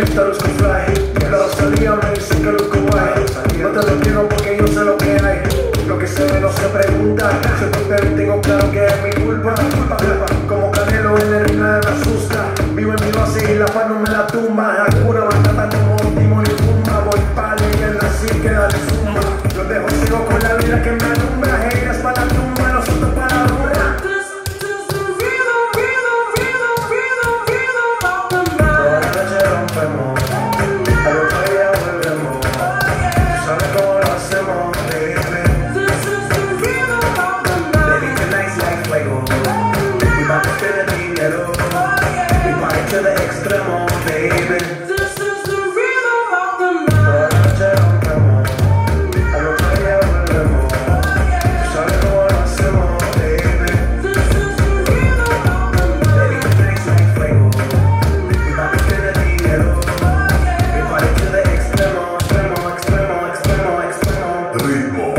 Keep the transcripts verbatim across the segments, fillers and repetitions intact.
Esta luz con fly, la salida me dice que luz con guay. No te lo digo porque yo sé lo que hay. Lo que se ve no se pregunta. Soy portero y tengo claro que es mi culpa. Como Canelo en el ring nadie me asusta. Vivo en mi base y la paz no me la tumba. Hakuna Matata como Timón y Pumba. Voy palo y en la sí que dale zumba. Los dejo ciego con la vida que me alumbra. Ellas para la tumba, nosotros para la rumba. To the extremo, baby. This is the rhythm of the night. Toda la noche rompemos, al otro día volvemos. Tú sabes cómo lo hacemos, baby. This is the rhythm of the night. Baby, tonight's like fuego. We bout to spin the dinero. We party to the extremo, extremo, extremo, extremo, extremo. Ritmo.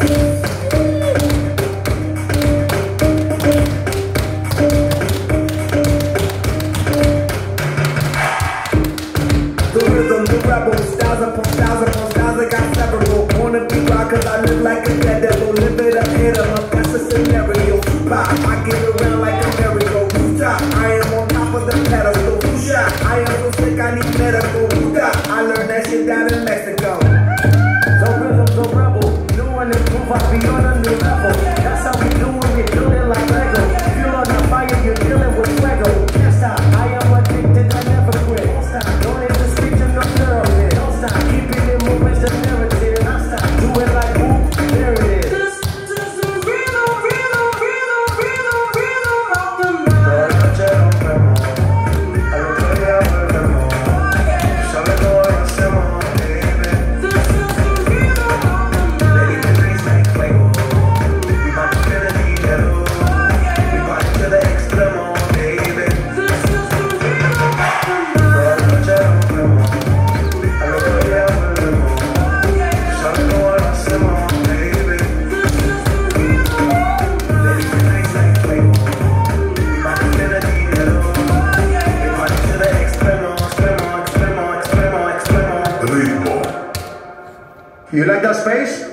Styles upon styles upon styles, I got several. Wanna be wild cause I live like a dead devil. Live it up, hit 'em up, that's a scenario. Pop, I get around like a merry-go. Rooftop, I am on top of the pedestal. Who shot? I am so sick, I need medical. Rooftop, I learned that shit down in Mexico. So rhythm, so rebel. New and improve, I be on a new level. That's how we do it, we do it like Lego. Feel on the fire, you're dealing with fuego. Can't stop, I am addicted, I never quit. Don't stop, don't hit the streets and no girl. Keeping it moving, the narrative. Do it like who? There it is. This, this is the rhythm, rhythm, rhythm, rhythm, rhythm of the night. Toda la noche rompemos, al otro día volvemos. Tú sabes cómo lo hacemos, baby. This is the rhythm of the night. Baby, tonight's like fuego. We bout to spin the dinero. We party to the extremo, baby. This is the rhythm of the night. Toda la noche rompemos. You like that space?